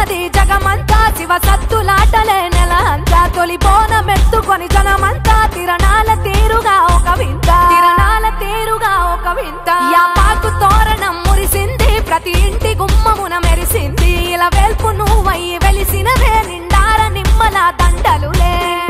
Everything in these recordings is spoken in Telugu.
ఉన్నది జగమంతా శివ సత్తులాటలే నెల అంతా తొలి బోనమెత్తుకొని జనమంతా తిరణాల తీరుగా ఒక వింత యాపాకు తోరణం మురిసింది ప్రతి ఇంటి గుమ్మమున మెరిసింది ఇలా వెల్పు నువ్వయ్యి వెలిసినవే నిండార నిమ్మల దండలులే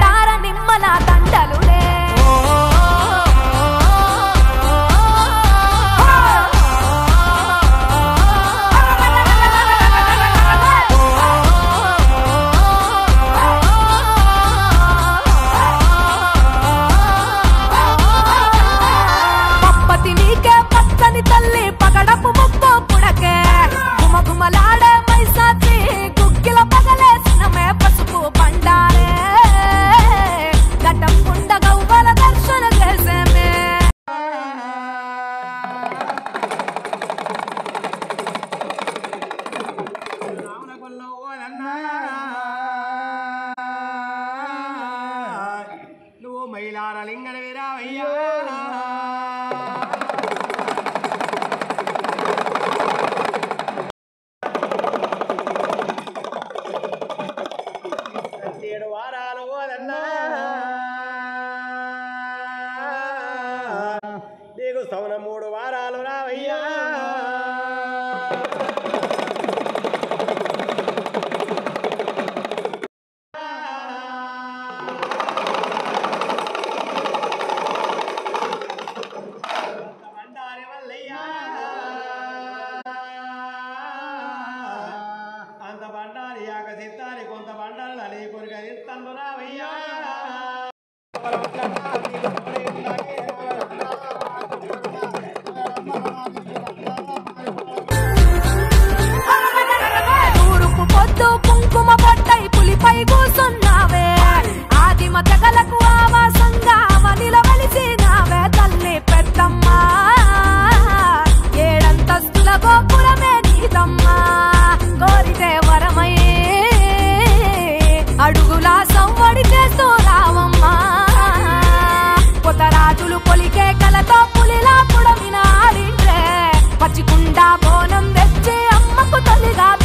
తల్లి పగడపు ముప్పు పుడకే గుమగుమలాడే మైసాచి గుగ్గిల పగలేసినమే పసుపు బండారే గడ్డం కుండ గవ్వల దర్శన చేసేమే నువ్వు మైలార లింగన వీరావయ్యా నీకు సౌన 3 వారాలు రావయ్యా బండారి వల్లయ్యా అంత బండారి యాక సిత్తారి కొంత బండలు నీ కొరిక ఇస్తాను రావయ్యా తూరుపు పొద్దు కుంకుమ పొట్టై పులిపై కూసున్నావే ఆదిమ తెగలకు ఆవాసంగా మనిల వెలిసినావే తల్లి పెద్దమ్మ ఏడంతస్తుల గోపురమే నీదమ్మా కోరితే వరమై అడుగుల సంవడి చేస్తూ రావమ్మా కొత్త రాజులు పొలికే కలతో పులిలా పుడమిన ఆడిండ్రే పచ్చికుండా బోనం తెచ్చి అమ్మకు తల్లిగా